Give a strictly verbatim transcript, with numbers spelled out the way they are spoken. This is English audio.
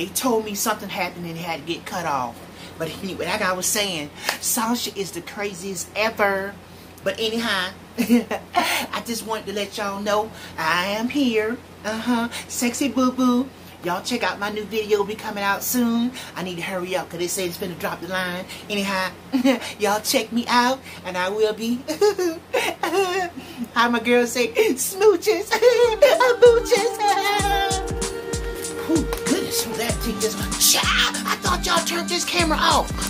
They told me something happened and it had to get cut off. But anyway, like I was saying, Sasha is the craziest ever. But anyhow, I just wanted to let y'all know I am here. Uh-huh. Sexy boo-boo. Y'all check out my new video. Will be coming out soon. I need to hurry up because they say it's finna drop the line. Anyhow, y'all check me out and I will be, how my girls say, smooches, booches. Oh, goodness, that thing just, child, I thought y'all turned this camera off.